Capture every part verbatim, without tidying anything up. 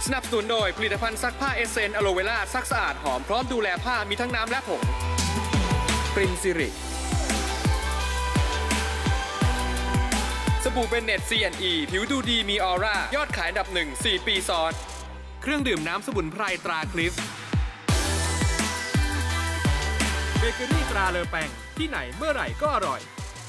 สนับสนุนโดยผลิตภัณฑ์ซักผ้าเอเซนอะโลเวล่าซักสะอาดหอมพร้อมดูแลผ้ามีทั้งน้ำและผงปรินซิริสบู่เบนเน็ต ซี แอนด์ อี ผิวดูดีมีออร่ายอดขายอันดับหนึ่ง สี่ ปีซ้อนเครื่องดื่มน้ำสมุนไพรตราคลิฟเบเกอรี่ตราเลอแปงที่ไหนเมื่อไหร่ก็อร่อย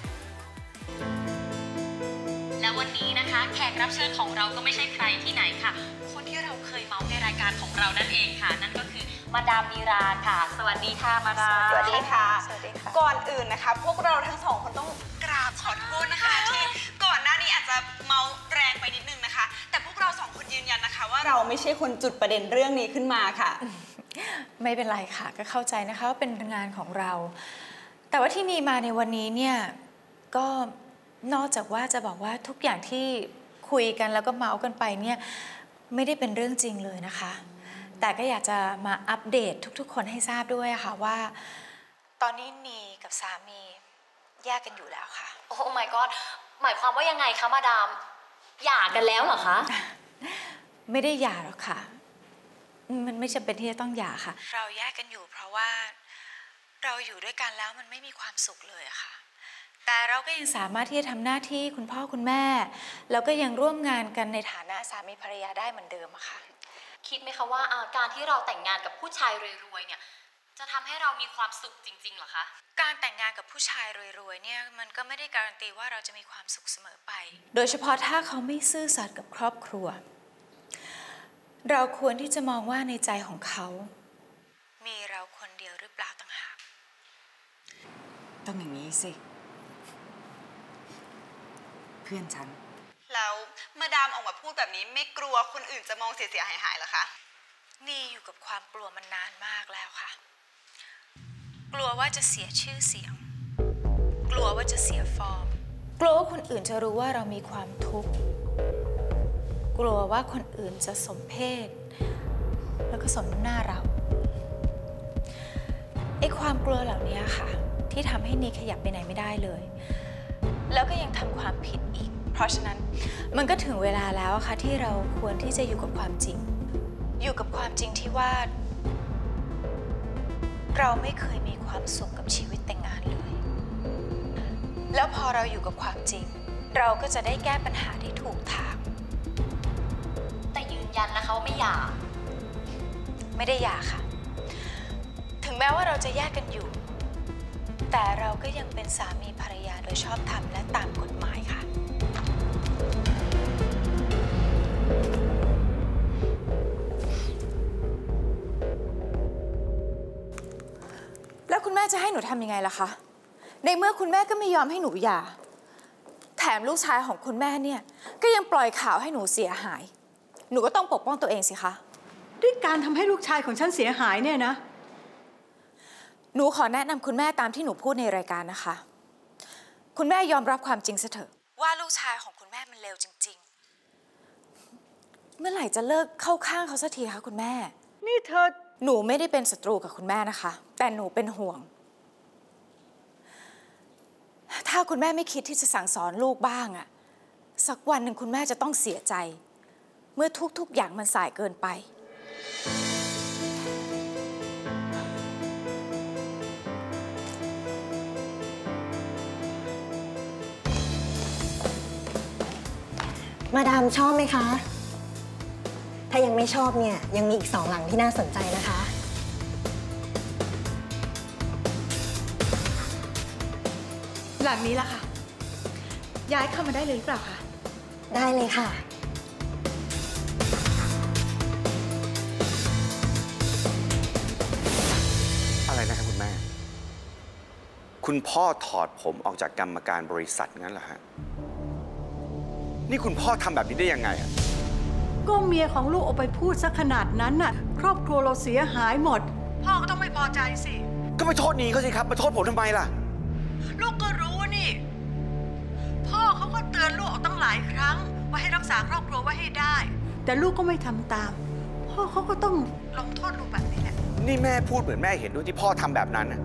และวันนี้นะคะแขกรับเชิญของเราก็ไม่ใช่ใครที่ไหนค่ะคนที่เราเคยเมาส์ในรายการของเรานั่นเองค่ะนั่นก็คือมาดามนีราค่ะสวัสดีค่ะมาดามสวัสดีค่ะสวัสดีค่ะก่อนอื่นนะคะพวกเราทั้งสองคนต้องกราบขอโทษนะคะที่ก่อนหน้านี้อาจจะเมาแรงไปนิดนึงนะคะแต่พวกเราสองคนยืนยันนะคะว่าเราไม่ใช่คนจุดประเด็นเรื่องนี้ขึ้นมาค่ะไม่เป็นไรค่ะก็เข้าใจนะคะว่าเป็นงานของเราแต่ว่าที่มีมาในวันนี้เนี่ยก็นอกจากว่าจะบอกว่าทุกอย่างที่คุยกันแล้วก็เมาส์กันไปเนี่ยไม่ได้เป็นเรื่องจริงเลยนะคะแต่ก็อยากจะมาอัปเดตทุกๆคนให้ทราบด้วยค่ะว่าตอนนี้นีกับสามีแยกกันอยู่แล้วค่ะโอ้ my god หมายความว่ายังไงคะมาดามหย่ากันแล้วเหรอคะไม่ได้หย่าหรอกค่ะมันไม่จำเป็นที่จะต้องหย่าค่ะเราแยกกันอยู่เพราะว่าเราอยู่ด้วยกันแล้วมันไม่มีความสุขเลยอะค่ะแต่เราก็ยังสามารถที่จะทำหน้าที่คุณพ่อคุณแม่แล้วก็ยังร่วมงานกันในฐานะสามีภรรยาได้เหมือนเดิมอะค่ะคิดไหมคะว่าการที่เราแต่งงานกับผู้ชายรวยๆเนี่ยจะทำให้เรามีความสุขจริงๆหรอคะการแต่งงานกับผู้ชายรวยๆเนี่ยมันก็ไม่ได้การันตีว่าเราจะมีความสุขเสมอไปโดยเฉพาะถ้าเขาไม่ซื่อสัตย์กับครอบครัวเราควรที่จะมองว่าในใจของเขามีเราคนเดียวหรือเปล่าต่างหากต้องอย่างนี้สิเพื่อนฉันแล้วมาดามออกมาพูดแบบนี้ไม่กลัวคนอื่นจะมองเสียหายหายๆหรอคะนี่อยู่กับความกลัวมันนานมากแล้วค่ะกลัวว่าจะเสียชื่อเสียงกลัวว่าจะเสียฟอร์มกลัวว่าคนอื่นจะรู้ว่าเรามีความทุกข์กลัวว่าคนอื่นจะสมเพศแล้วก็สมน้ำหน้าเราไอ้ความกลัวเหล่านี้ค่ะที่ทำให้นีขยับไปไหนไม่ได้เลยแล้วก็ยังทำความผิดอีกเพราะฉะนั้นมันก็ถึงเวลาแล้วค่ะที่เราควรที่จะอยู่กับความจริงอยู่กับความจริงที่ว่าเราไม่เคยมีความสุขกับชีวิตแต่งงานเลยแล้วพอเราอยู่กับความจริงเราก็จะได้แก้ปัญหาได้ถูกทางแต่ยืนยันนะคะว่าไม่หย่าไม่ได้หย่าค่ะถึงแม้ว่าเราจะแยกกันอยู่แต่เราก็ยังเป็นสามีภรรยาโดยชอบธรรมและตามกฎหมายค่ะแล้วคุณแม่จะให้หนูทำยังไงล่ะคะในเมื่อคุณแม่ก็ไม่ยอมให้หนูหย่าแถมลูกชายของคุณแม่เนี่ยก็ยังปล่อยข่าวให้หนูเสียหายหนูก็ต้องปกป้องตัวเองสิคะด้วยการทำให้ลูกชายของฉันเสียหายเนี่ยนะหนูขอแนะนำคุณแม่ตามที่หนูพูดในรายการนะคะคุณแม่ยอมรับความจริงซะเถอะว่าลูกชายของคุณแม่มันเลวจริงๆเมื่อไหร่จะเลิกเข้าข้างเขาสักทีคะคุณแม่นี่เธอหนูไม่ได้เป็นศัตรูกับคุณแม่นะคะแต่หนูเป็นห่วงถ้าคุณแม่ไม่คิดที่จะสั่งสอนลูกบ้างอะสักวันหนึ่งคุณแม่จะต้องเสียใจเมื่อทุกๆอย่างมันสายเกินไปมาดามชอบไหมคะถ้ายังไม่ชอบเนี่ยยังมีอีกสองหลังที่น่าสนใจนะคะหลังนี้ล่ะค่ะย้ายเข้ามาได้เลยหรือเปล่าคะได้เลยค่ะอะไรนะครับคุณแม่คุณพ่อถอดผมออกจากกรรมการบริษัทงั้นเหรอฮะนี่คุณพ่อทำแบบนี้ได้ยังไงอ่ะก็เมียของลูกเอาไปพูดซะขนาดนั้นน่ะครอบครัวเราเสียหายหมดพ่อก็ต้องไม่พอใจสิก็ไปโทษนีเขาสิครับไปโทษผมทำไมล่ะลูกก็รู้นี่พ่อเขาก็เตือนลูกออกตั้งหลายครั้งว่าให้รักษาครอบครัวไว้ให้ได้แต่ลูกก็ไม่ทำตามพ่อเขาก็ต้องลงโทษลูกแบบนี้แหละนี่แม่พูดเหมือนแม่เห็นด้วยที่พ่อทำแบบนั้นนะ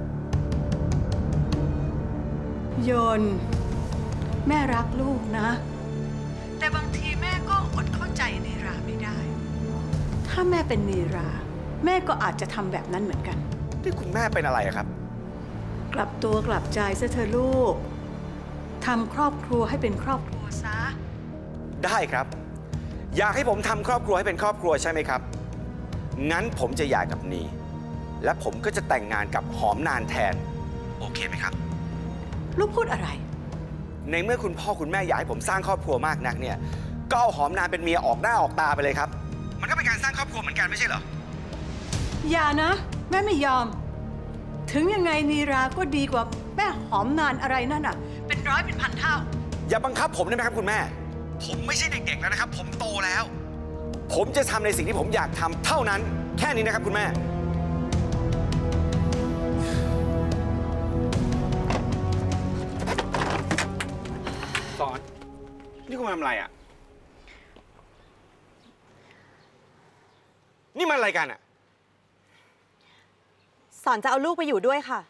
โยนแม่รักลูกนะแต่บางทีแม่ก็อดเข้าใจในราไม่ได้ถ้าแม่เป็นนีรา แม่ก็อาจจะทำแบบนั้นเหมือนกันที่คุณแม่เป็นอะไรครับกลับตัวกลับใจซะเธอะลูกทำครอบครัวให้เป็นครอบครัวซะได้ครับ อยากให้ผมทำครอบครัวให้เป็นครอบครัวใช่ไหมครับงั้นผมจะหย่ากับนีและผมก็จะแต่งงานกับหอมนานแทนโอเคไหมครับลูกพูดอะไรในเมื่อคุณพ่อคุณแม่อยากให้ผมสร้างครอบครัวมากนักเนี่ยก็เอาหอมนานเป็นเมียออกหน้าออกตาไปเลยครับมันก็เป็นการสร้างครอบครัวเหมือนกันไม่ใช่เหรออย่านะแม่ไม่ยอมถึงยังไงนีราก็ดีกว่าแม่หอมนานอะไรนั่นอ่ะเป็นร้อยเป็นพันเท่าอย่าบังคับผมได้ไหมครับคุณแม่ผมไม่ใช่เด็กๆแล้วนะครับผมโตแล้วผมจะทำในสิ่งที่ผมอยากทำเท่านั้นแค่นี้นะครับคุณแม่สอนนี่คุณมาทำอะไรอ่ะนี่มันอะไรกันอ่ะสอนจะเอาลูกไปอยู่ด้วยค่ะ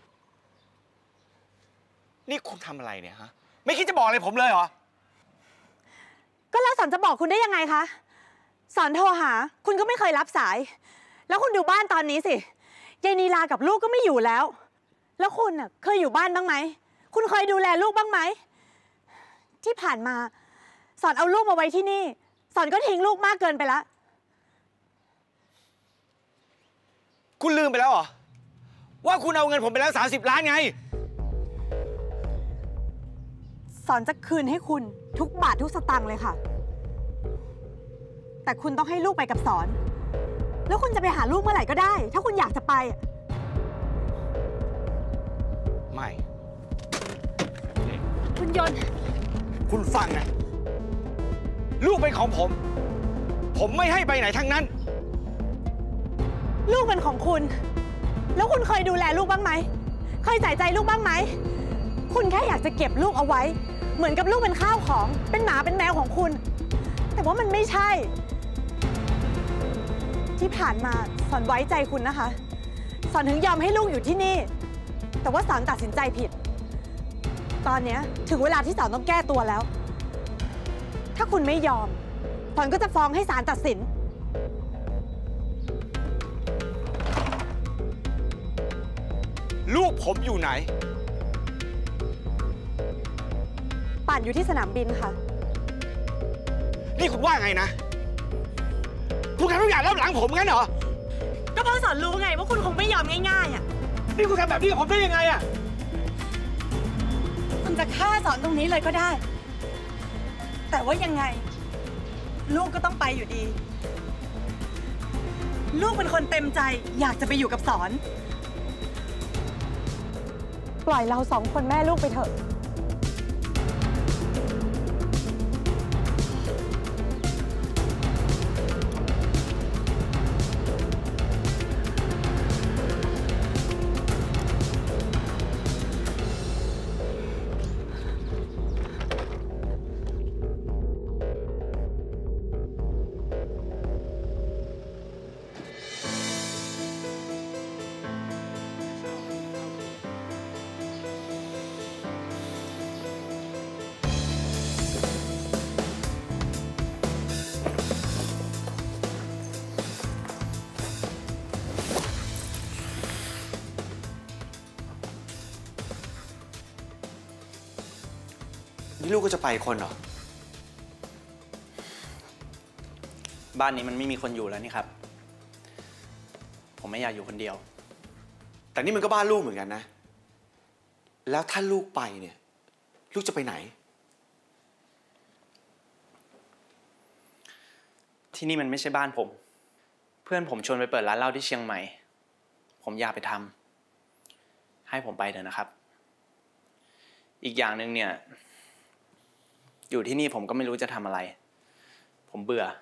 นี่คุณทำอะไรเนี่ยฮะไม่คิดจะบอกอะไรผมเลยเหรอก็แล้วสอนจะบอกคุณได้ยังไงคะสอนโทรหาคุณก็ไม่เคยรับสายแล้วคุณดูบ้านตอนนี้สิยายนีลากับลูกก็ไม่อยู่แล้วแล้วคุณน่ะเคยอยู่บ้านบ้างไหมคุณเคยดูแลลูกบ้างไหมที่ผ่านมาสอนเอาลูกมาไว้ที่นี่สอนก็ทิ้งลูกมากเกินไปแล้วคุณลืมไปแล้วเหรอว่าคุณเอาเงินผมไปแล้วสามสิบล้านไงสอนจะคืนให้คุณทุกบาททุกสตางค์เลยค่ะแต่คุณต้องให้ลูกไปกับสอนแล้วคุณจะไปหาลูกเมื่อไหร่ก็ได้ถ้าคุณอยากจะไปไม่คุณยนต์คุณฟังนะลูกเป็นของผมผมไม่ให้ไปไหนทั้งนั้นลูกเป็นของคุณแล้วคุณเคยดูแลลูกบ้างไหมเคยใส่ใจลูกบ้างไหมคุณแค่อยากจะเก็บลูกเอาไว้เหมือนกับลูกเป็นข้าวของเป็นหมาเป็นแมวของคุณแต่ว่ามันไม่ใช่ที่ผ่านมาสอนไว้ใจคุณนะคะสอนถึงยอมให้ลูกอยู่ที่นี่แต่ว่าสอนตัดสินใจผิดตอนนี้ถึงเวลาที่สอนต้องแก้ตัวแล้วถ้าคุณไม่ยอมสอนก็จะฟ้องให้ศาลตัดสินลูกผมอยู่ไหนป่านอยู่ที่สนามบินค่ะนี่คุณว่าไงนะคุณทำทุกอย่างรับหลังผมงั้นเหรอก็เพราะสอนรู้ไงว่าคุณคงไม่ยอมง่ายๆอ่ะนี่คุณทำแบบนี้กับผมได้ยังไงอ่ะคุณจะฆ่าสอนตรงนี้เลยก็ได้แต่ว่ายังไงลูกก็ต้องไปอยู่ดีลูกเป็นคนเต็มใจอยากจะไปอยู่กับสอนปล่อยเราสองคนแม่ลูกไปเถอะนี่ลูกก็จะไปคนเหรอบ้านนี้มันไม่มีคนอยู่แล้วนี่ครับผมไม่อยากอยู่คนเดียวแต่นี่มันก็บ้านลูกเหมือนกันนะแล้วถ้าลูกไปเนี่ยลูกจะไปไหนที่นี่มันไม่ใช่บ้านผมเพื่อนผมชวนไปเปิดร้านเหล้าที่เชียงใหม่ผมอยากไปทำให้ผมไปเถอะนะครับอีกอย่างหนึ่งเนี่ยอยู่ที่นี่ผมก็ไม่รู้จะทำอะไรผมเบื่อ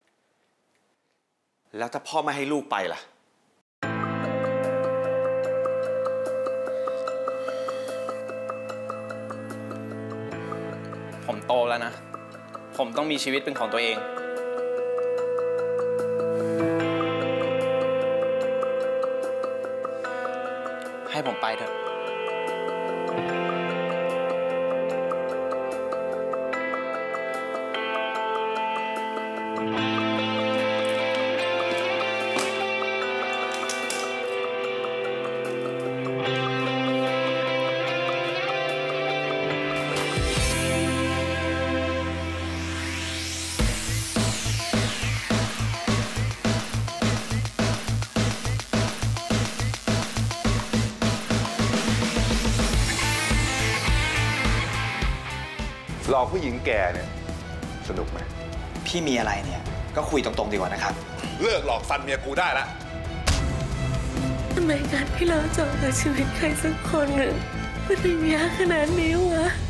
แล้วถ้าพ่อไม่ให้ลูกไปล่ะผมโตแล้วนะผมต้องมีชีวิตเป็นของตัวเองให้ผมไปเถอะหลอกผู้หญิงแก่เนี่ยสนุกไหมพี่มีอะไรเนี่ยก็คุยตรงๆดีกว่านะครับเลิกหลอกฟันเมียกูได้ละทำไมการที่เราจบกับชีวิตใครสักคนหนึ่งมันถึงยากขนาดนี้วะ